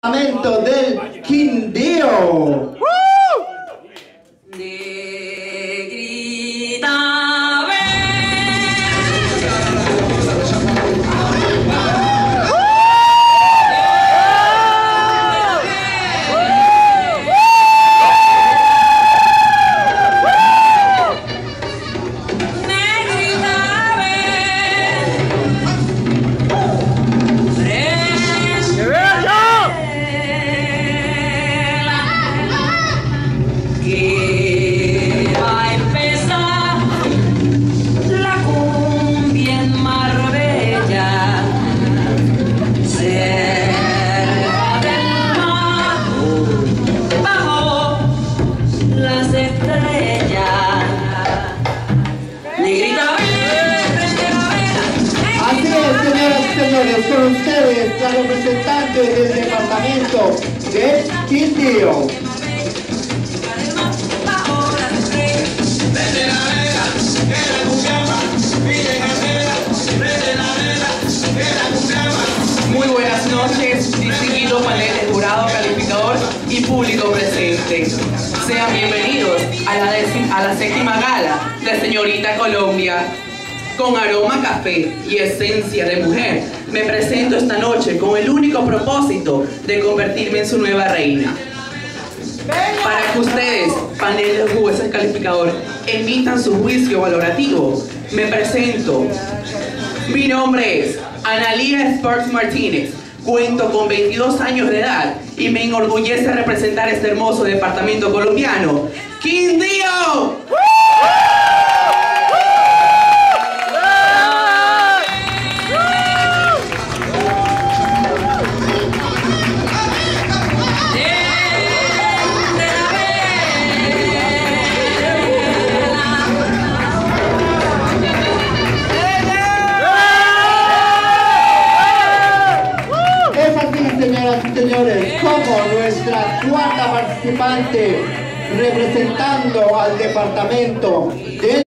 departamento del Quindío. Con ustedes, la representante del departamento del Quindío. Muy buenas noches, distinguido panel de jurado, calificador y público presente. Sean bienvenidos a la séptima gala de Señorita Colombia. Con aroma a café y esencia de mujer, me presento esta noche con el único propósito de convertirme en su nueva reina. Para que ustedes, panel de jueces calificador, emitan su juicio valorativo, me presento. Mi nombre es Analía Sparks Martínez, cuento con 22 años de edad y me enorgullece representar este hermoso departamento colombiano, Quindío. Señoras y señores, como nuestra cuarta participante representando al departamento de